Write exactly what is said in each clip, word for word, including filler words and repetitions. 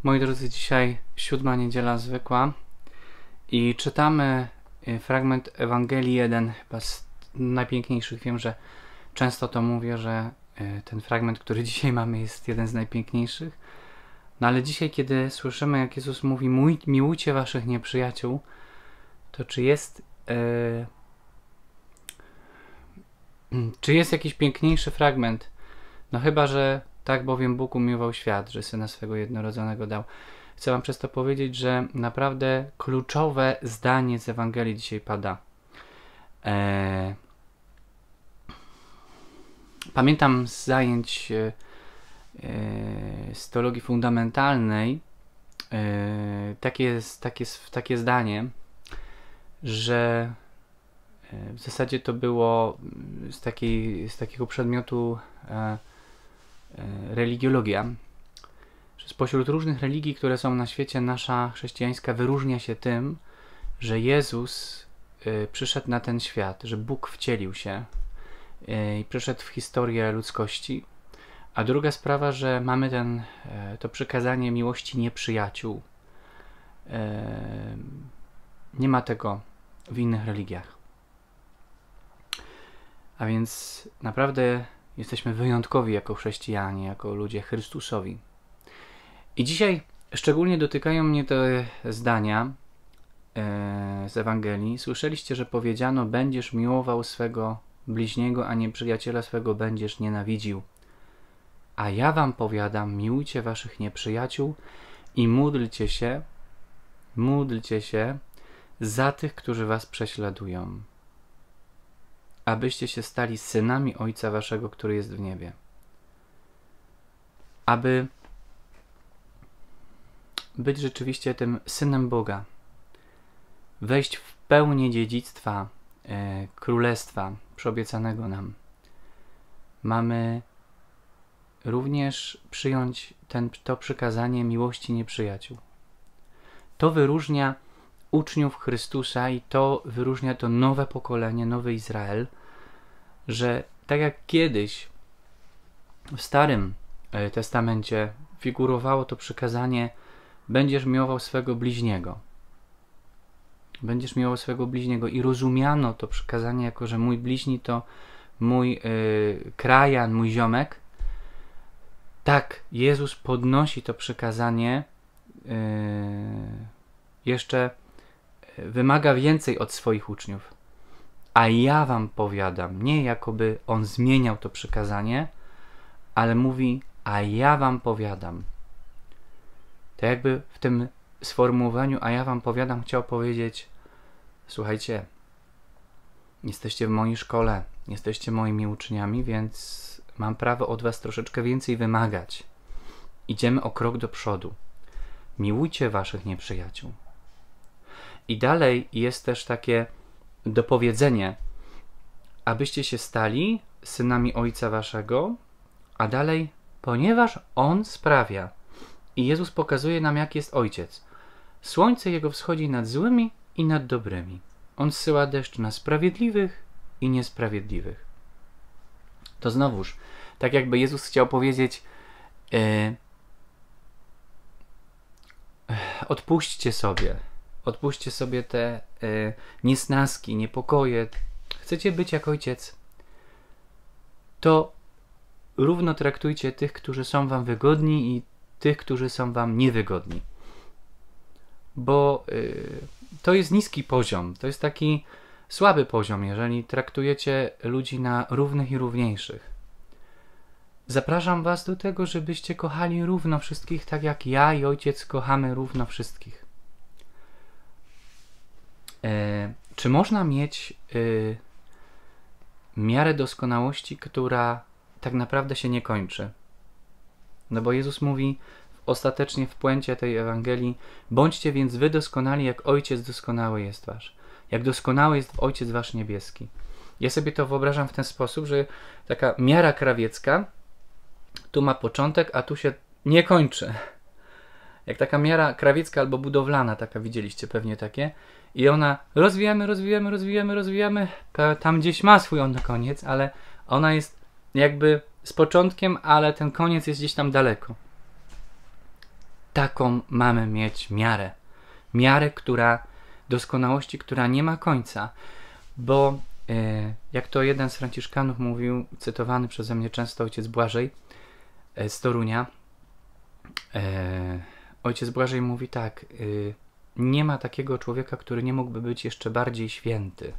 Moi drodzy, dzisiaj siódma niedziela zwykła i czytamy fragment Ewangelii, jeden chyba z najpiękniejszych. Wiem, że często to mówię, że ten fragment, który dzisiaj mamy, jest jeden z najpiękniejszych. No ale dzisiaj, kiedy słyszymy, jak Jezus mówi: miłujcie waszych nieprzyjaciół, to czy jest yy, czy jest jakiś piękniejszy fragment? No chyba, że tak bowiem Bóg umiłował świat, że Syna swego jednorodzonego dał. Chcę wam przez to powiedzieć, że naprawdę kluczowe zdanie z Ewangelii dzisiaj pada. Eee... Pamiętam z zajęć e, z teologii fundamentalnej e, takie, takie, takie zdanie, że w zasadzie to było z, takiej, z takiego przedmiotu e, e, religiologia, że spośród różnych religii, które są na świecie, nasza chrześcijańska wyróżnia się tym, że Jezus e, przyszedł na ten świat, że Bóg wcielił się e, i przyszedł w historię ludzkości. A druga sprawa, że mamy ten, e, to przykazanie miłości nieprzyjaciół. E, nie ma tego w innych religiach. A więc naprawdę jesteśmy wyjątkowi jako chrześcijanie, jako ludzie Chrystusowi. I dzisiaj szczególnie dotykają mnie te zdania e, z Ewangelii. Słyszeliście, że powiedziano: będziesz miłował swego bliźniego, a nieprzyjaciela swego będziesz nienawidził. A ja wam powiadam, miłujcie waszych nieprzyjaciół i módlcie się, módlcie się za tych, którzy was prześladują, abyście się stali synami Ojca waszego, który jest w niebie. Aby być rzeczywiście tym synem Boga, wejść w pełnię dziedzictwa e, królestwa przyobiecanego nam, mamy również przyjąć ten, to przykazanie miłości nieprzyjaciół. To wyróżnia uczniów Chrystusa i to wyróżnia to nowe pokolenie, nowy Izrael, że tak jak kiedyś w Starym Testamencie figurowało to przykazanie: będziesz miłował swego bliźniego. Będziesz miłował swego bliźniego i rozumiano to przykazanie jako, że mój bliźni to mój yy, krajan, mój ziomek. Tak, Jezus podnosi to przykazanie, yy, jeszcze wymaga więcej od swoich uczniów. A ja wam powiadam, nie jakoby on zmieniał to przykazanie, ale mówi: a ja wam powiadam. To jakby w tym sformułowaniu a ja wam powiadam chciał powiedzieć: słuchajcie, jesteście w mojej szkole, jesteście moimi uczniami, więc mam prawo od was troszeczkę więcej wymagać. Idziemy o krok do przodu. Miłujcie waszych nieprzyjaciół. I dalej jest też takie dopowiedzenie: abyście się stali synami Ojca waszego, a dalej, ponieważ On sprawia. I Jezus pokazuje nam, jak jest Ojciec. Słońce Jego wschodzi nad złymi i nad dobrymi. On zsyła deszcz na sprawiedliwych i niesprawiedliwych. To znowuż, tak jakby Jezus chciał powiedzieć: yy, odpuśćcie sobie. Odpuśćcie sobie te y, niesnaski, niepokoje. Chcecie być jak Ojciec? To równo traktujcie tych, którzy są wam wygodni, i tych, którzy są wam niewygodni. Bo y, to jest niski poziom. To jest taki słaby poziom, jeżeli traktujecie ludzi na równych i równiejszych. Zapraszam was do tego, żebyście kochali równo wszystkich, tak jak ja i Ojciec kochamy równo wszystkich. E, czy można mieć y, miarę doskonałości, która tak naprawdę się nie kończy? No bo Jezus mówi ostatecznie w puencie tej Ewangelii: bądźcie więc wy doskonali, jak Ojciec doskonały jest wasz. Jak doskonały jest Ojciec wasz niebieski. Ja sobie to wyobrażam w ten sposób, że taka miara krawiecka tu ma początek, a tu się nie kończy. Jak taka miara krawiecka albo budowlana, taka widzieliście pewnie takie. I ona rozwijamy, rozwijamy, rozwijamy, rozwijamy. Tam gdzieś ma swój on koniec, ale ona jest jakby z początkiem, ale ten koniec jest gdzieś tam daleko. taką mamy mieć miarę. Miarę, która, doskonałości, która nie ma końca. Bo e, jak to jeden z franciszkanów mówił, cytowany przeze mnie często ojciec Błażej e, z Torunia, e, ojciec Błażej mówi tak, e, nie ma takiego człowieka, który nie mógłby być jeszcze bardziej święty.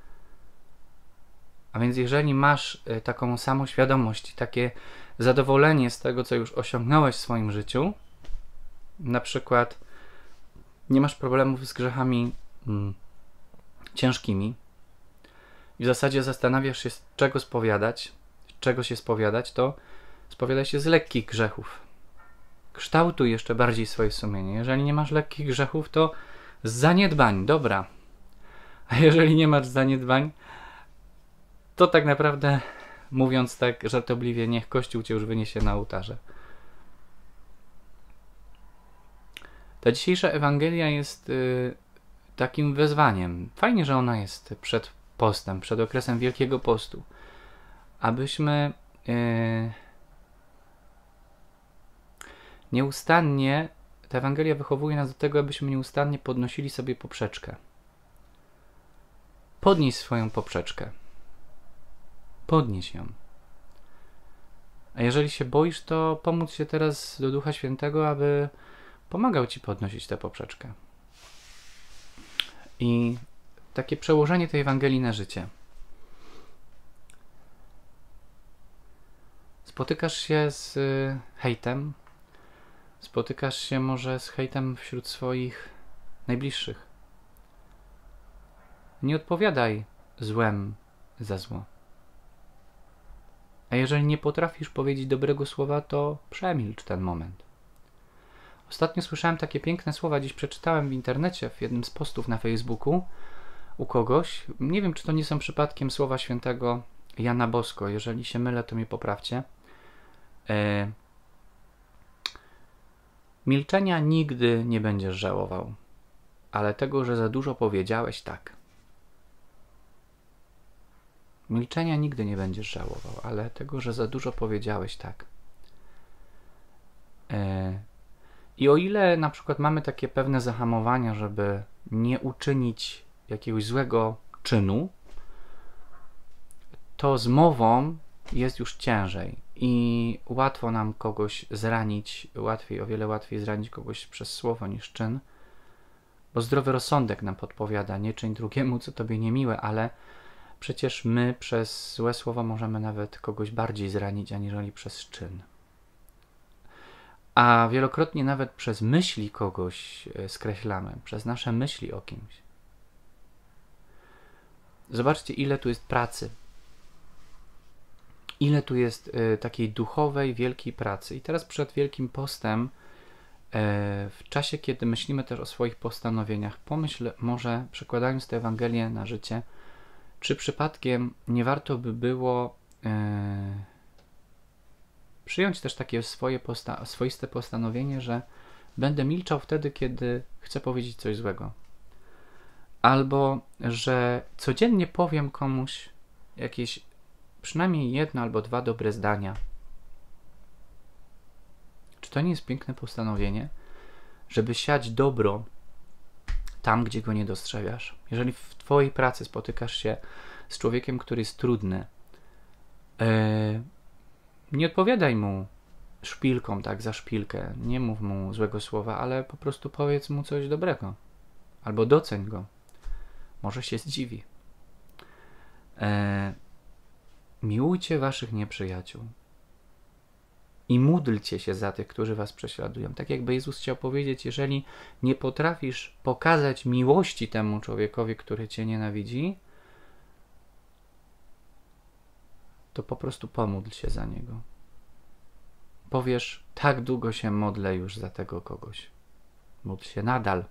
A więc jeżeli masz e, taką samoświadomość i takie zadowolenie z tego, co już osiągnąłeś w swoim życiu, na przykład nie masz problemów z grzechami mm, ciężkimi i w zasadzie zastanawiasz się, z czego spowiadać, z czego się spowiadać, to spowiadaj się z lekkich grzechów. Kształtuj jeszcze bardziej swoje sumienie. Jeżeli nie masz lekkich grzechów, to z zaniedbań, dobra. A jeżeli nie masz zaniedbań, to tak naprawdę, mówiąc tak żartobliwie, niech Kościół cię już wyniesie na ołtarze. Ta dzisiejsza Ewangelia jest y, takim wezwaniem. Fajnie, że ona jest przed postem, przed okresem Wielkiego Postu. Abyśmy y, nieustannie, ta Ewangelia wychowuje nas do tego, abyśmy nieustannie podnosili sobie poprzeczkę. Podnieś swoją poprzeczkę. Podnieś ją. A jeżeli się boisz, to pomóc się teraz do Ducha Świętego, aby pomagał ci podnosić tę poprzeczkę. I takie przełożenie tej Ewangelii na życie. Spotykasz się z hejtem, spotykasz się może z hejtem wśród swoich najbliższych. Nie odpowiadaj złem za zło. A jeżeli nie potrafisz powiedzieć dobrego słowa, to przemilcz ten moment. Ostatnio słyszałem takie piękne słowa, dziś przeczytałem w internecie, w jednym z postów na Facebooku u kogoś. Nie wiem, czy to nie są przypadkiem słowa świętego Jana Bosko. Jeżeli się mylę, to mnie poprawcie. E... Milczenia nigdy nie będziesz żałował, ale tego, że za dużo powiedziałeś, tak. Milczenia nigdy nie będziesz żałował, ale tego, że za dużo powiedziałeś, tak. E... I o ile na przykład mamy takie pewne zahamowania, żeby nie uczynić jakiegoś złego czynu, to z mową jest już ciężej i łatwo nam kogoś zranić, łatwiej, o wiele łatwiej zranić kogoś przez słowo niż czyn, bo zdrowy rozsądek nam podpowiada, nie czyń drugiemu, co tobie niemiłe, ale przecież my przez złe słowo możemy nawet kogoś bardziej zranić, aniżeli przez czyn. A wielokrotnie nawet przez myśli kogoś skreślamy, przez nasze myśli o kimś. Zobaczcie, ile tu jest pracy. Ile tu jest y, takiej duchowej, wielkiej pracy. I teraz przed Wielkim Postem, y, w czasie, kiedy myślimy też o swoich postanowieniach, pomyśl może, przekładając tę Ewangelię na życie, czy przypadkiem nie warto by było y, przyjąć też takie swoje posta swoiste postanowienie, że będę milczał wtedy, kiedy chcę powiedzieć coś złego. Albo, że codziennie powiem komuś jakieś przynajmniej jedno albo dwa dobre zdania. Czy to nie jest piękne postanowienie, żeby siać dobro tam, gdzie go nie dostrzegasz? Jeżeli w twojej pracy spotykasz się z człowiekiem, który jest trudny, yy, nie odpowiadaj mu szpilką, tak, za szpilkę. Nie mów mu złego słowa, ale po prostu powiedz mu coś dobrego. Albo doceń go. Może się zdziwi. E, miłujcie waszych nieprzyjaciół. I módlcie się za tych, którzy was prześladują. Tak jakby Jezus chciał powiedzieć, jeżeli nie potrafisz pokazać miłości temu człowiekowi, który cię nienawidzi, to po prostu pomódl się za niego. Powiesz, tak długo się modlę już za tego kogoś. Módl się nadal.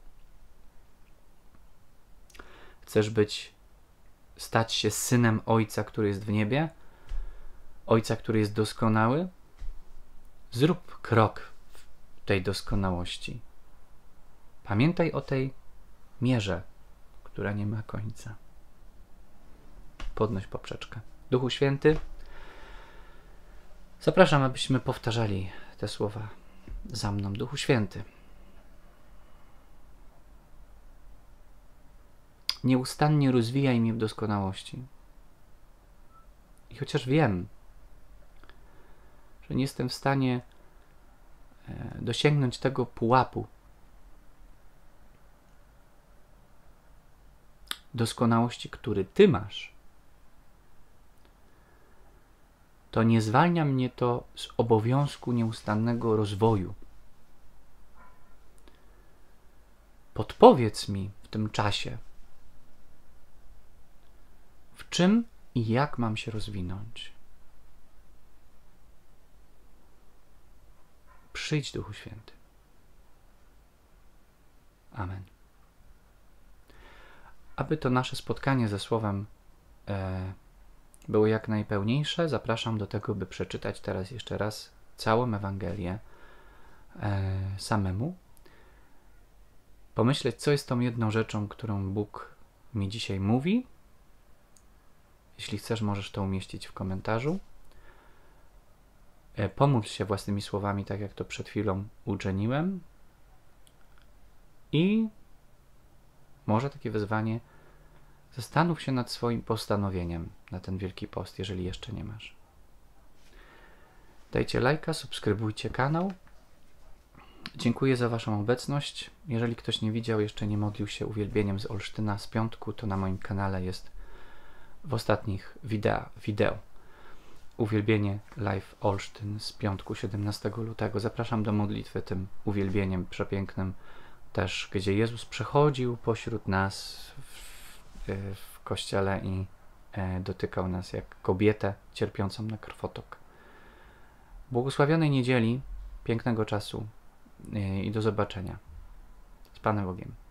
Chcesz być, stać się synem Ojca, który jest w niebie? Ojca, który jest doskonały? Zrób krok w tej doskonałości. Pamiętaj o tej mierze, która nie ma końca. Podnoś poprzeczkę. Duchu Święty, zapraszam, abyśmy powtarzali te słowa za mną. Duchu Święty, Nieustannie rozwijaj mnie w doskonałości. I chociaż wiem, że nie jestem w stanie dosięgnąć tego pułapu doskonałości, który Ty masz, to nie zwalnia mnie to z obowiązku nieustannego rozwoju. Podpowiedz mi w tym czasie, w czym i jak mam się rozwinąć. Przyjdź, Duchu Święty. Amen. Aby to nasze spotkanie ze Słowem e, było jak najpełniejsze, zapraszam do tego, by przeczytać teraz jeszcze raz całą Ewangelię e, samemu. Pomyśleć, co jest tą jedną rzeczą, którą Bóg mi dzisiaj mówi. Jeśli chcesz, możesz to umieścić w komentarzu. E, pomóc się własnymi słowami, tak jak to przed chwilą uczyniłem. I może takie wezwanie: zastanów się nad swoim postanowieniem na ten Wielki Post, jeżeli jeszcze nie masz. Dajcie lajka, subskrybujcie kanał. Dziękuję za Waszą obecność. Jeżeli ktoś nie widział, jeszcze nie modlił się uwielbieniem z Olsztyna z piątku, to na moim kanale jest w ostatnich wideo, wideo uwielbienie live Olsztyn z piątku siedemnastego lutego. Zapraszam do modlitwy tym uwielbieniem przepięknym też, gdzie Jezus przechodził pośród nas w, w kościele i e, dotykał nas jak kobietę cierpiącą na krwotok. Błogosławionej niedzieli, pięknego czasu e, i do zobaczenia. Z Panem Bogiem.